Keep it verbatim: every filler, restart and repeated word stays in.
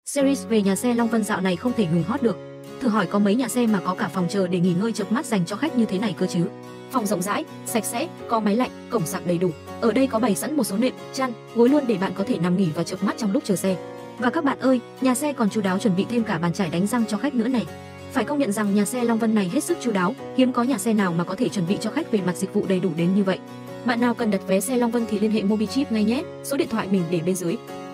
Series về nhà xe Long Vân dạo này không thể ngừng hot được. Thử hỏi có mấy nhà xe mà có cả phòng chờ để nghỉ ngơi chợp mắt dành cho khách như thế này cơ chứ. Phòng rộng rãi, sạch sẽ, có máy lạnh, cổng sạc đầy đủ. Ở đây có bày sẵn một số nệm, chăn, gối luôn để bạn có thể nằm nghỉ và chợp mắt trong lúc chờ xe. Và các bạn ơi, nhà xe còn chu đáo chuẩn bị thêm cả bàn chải đánh răng cho khách nữa này. Phải công nhận rằng nhà xe Long Vân này hết sức chu đáo, hiếm có nhà xe nào mà có thể chuẩn bị cho khách về mặt dịch vụ đầy đủ đến như vậy. Bạn nào cần đặt vé xe Long Vân thì liên hệ Mobichip ngay nhé, số điện thoại mình để bên dưới.